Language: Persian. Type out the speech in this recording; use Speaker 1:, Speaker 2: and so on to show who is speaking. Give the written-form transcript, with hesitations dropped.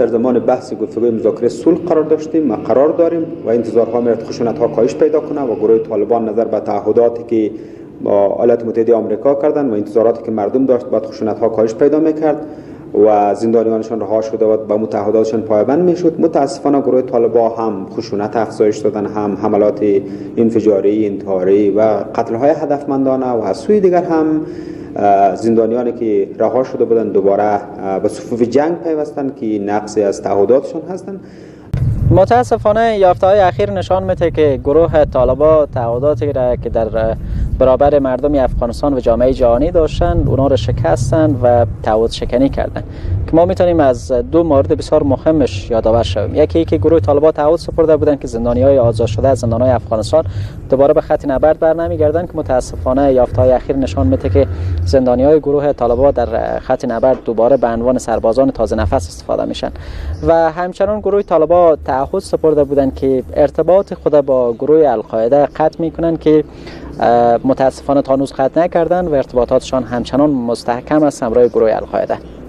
Speaker 1: در زمان بحث گفتگوی مذاکره صلح قرار داشتیم و قرار داریم و انتظارها میرد خشونت‌ها کاهش پیدا کنه و گروه طالبان نظر به تعهداتی که با ایالات متحده آمریکا کردن و انتظاراتی که مردم داشت بعد خشونت‌ها کاهش پیدا میکرد و زندانیانشان رها شده و به متعهداتشان پایبند میشد. متاسفانه گروه طالبان هم خشونت افزایش دادن، هم حملات انفجاری، انتحاری و قتل‌های هدفمندانه و از سوی دیگر هم زندانیانی که رها شده بودند دوباره به صفوف جنگ پیوستند که نقضی از تعهداتشان هستند.
Speaker 2: متاسفانه یافته‌های اخیر نشان میده که گروه طالبان تعهداتی را که در برابر مردم افغانستان و جامعه جهانی داشتند اونها را شکستند و تعهد شکنی کردند که ما میتونیم از دو مورد بسیار مهمش یادآور شویم. یکی که گروه طالبان تعهد سپرده بودند که زندانیای آزاد شده از زندانهای افغانستان دوباره به خط نبرد برنمیگردند که متاسفانه یافته‌های اخیر نشان میده که زندانیای گروه طالبان در خط نبرد دوباره به عنوان سربازان تازه نفس استفاده میشن و همچنان گروه طالبان تعهد سپرده بودند که ارتباط خود با گروه القاعده قطع میکنند که متاسفانه تا هنوز قطع نکردند و ارتباطاتشان همچنان مستحکم است همراه گروه القاعده.